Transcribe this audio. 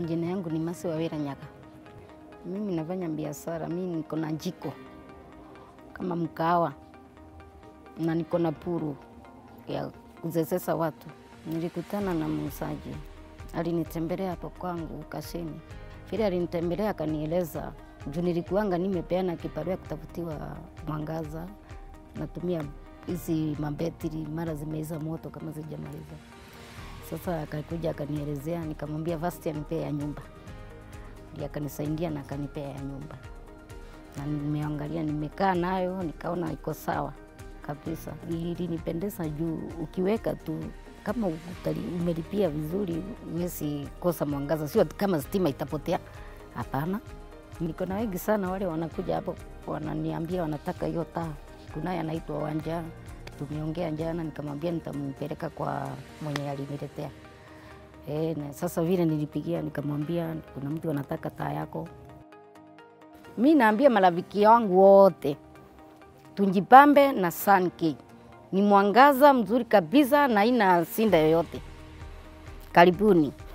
Majina yangu ni Mercy Wawira Nyaga. Mimi nafanya biashara, mimi niko na jiko kama mkahawa na niko na puru ya kuzesesa watu. Nilikutana na muuzaji, alinitembelea hapo kwangu Kashini. Vile alinitembelea akanieleza, juu nilikuanga nimepeana kibarua kutafutiwa mwangaza, natumia hizi mabetri mara zimeiza moto kama zijamaliza. Sasa akakuja akanielezea, nikamwambia first anipea ya nyumba. Ndiye akanisaidia na akanipea ya nyumba. Na nimeangalia, nimekaa nayo, nikaona iko sawa kabisa. Ilinipendeza juu ukiweka tu kama umelipia vizuri, huwezi kosa mwangaza. Sio kama stima itapotea. Hapana. Niko na wengi sana wale wanakuja hapo wananiambia wanataka hiyo taa. Kunaye anaitwa Wanja. Tumeongea jana, nikamwambia nitampeleka kwa mwenye aliniletea. Na sasa vile nilipigia nikamwambia kuna mtu anataka taa yako. Mimi naambia marafiki wangu wote tujipambe na Sun-K. Ni mwangaza mzuri kabisa na haina shida yoyote. Karibuni.